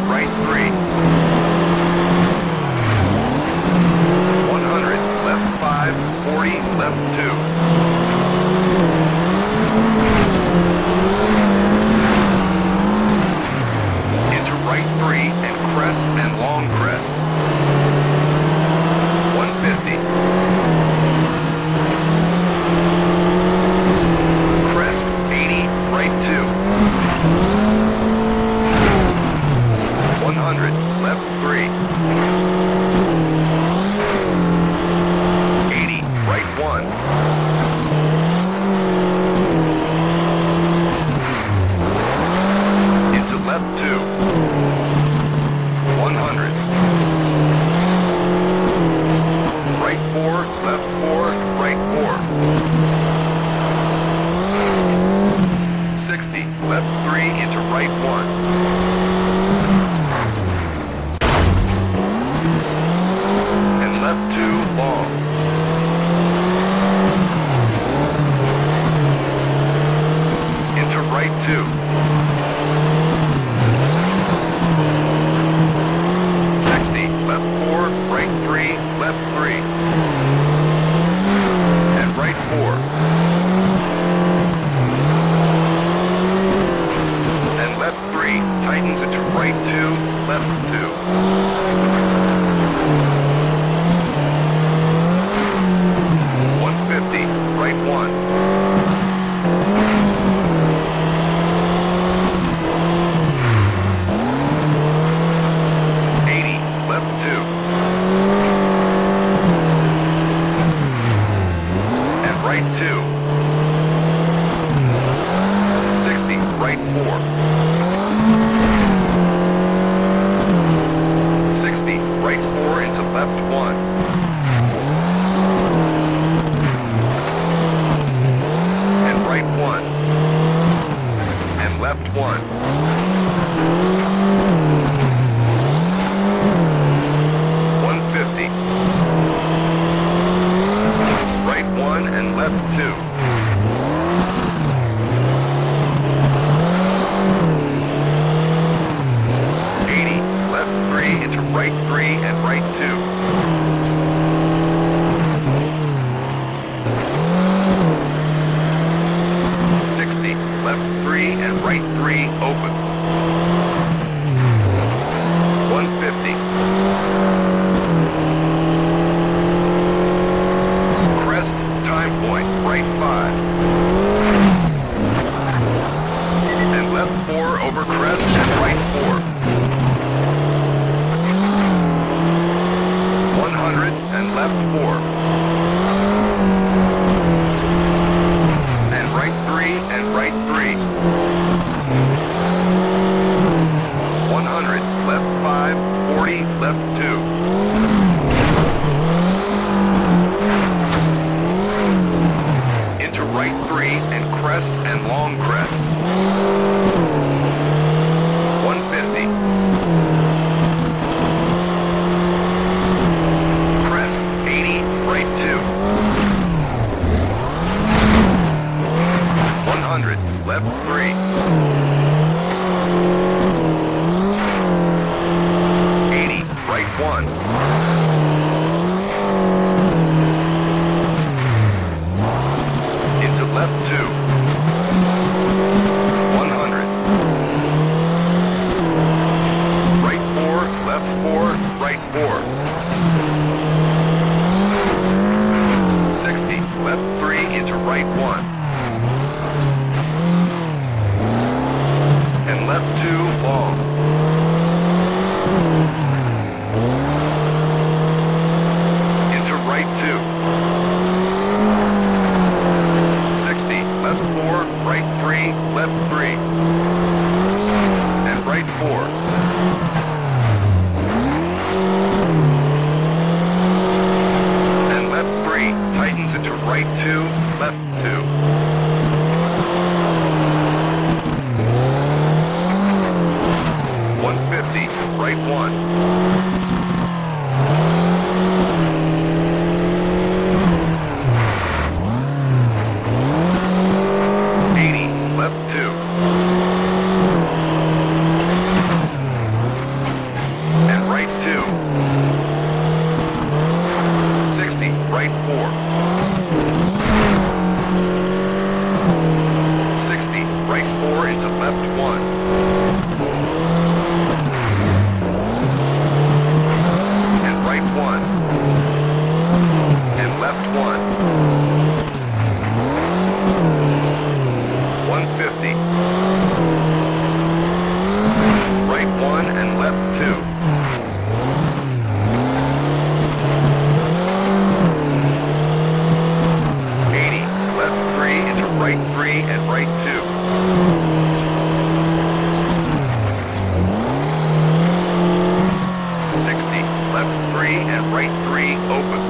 right 3. 100, left 5, 40, left 2. Into right 3 and crest and long crest. 150. Crest, 80, right 2. 100, left 3. 80, right 1. Into left 2. 100. Right 4, left 4, right 4. 60, left 3 into right 1. And left 2 long. Into right 2. 60, left 4, right 3, left 3. And right 4. And left 3 tightens into right 2, left 2. 150, right 1. 80, left 2. And right 2. 60, right 4. 60, right 4 into left 1. And right 1. And left 1. 150. Right 1 and left 2. 80, left 3 into right 3 and right 2. 60, left 3 and right 3 opens. 150. Crest, time point, right 5. And left 4 over crest and right 4. 100 and left 4. And right 3 and right 3. 100, left 5, 40, left 2. Into right 3 and crest and long crest. 150. Crest, 80, right 2. 100, left 3. 80, right 1. Into left 2. 100. Right 4, left 4, right 4. 60, left 3 into right 1. And left 2 long. Into right 2. 60, left 4, right 3, left 3. And right 4. And left 3 tightens into right 2, left 2. 150, right 1. 80, left 2. left 2. 80, left 3 into right 3 and right 2. 60, left 3 and right 3 open.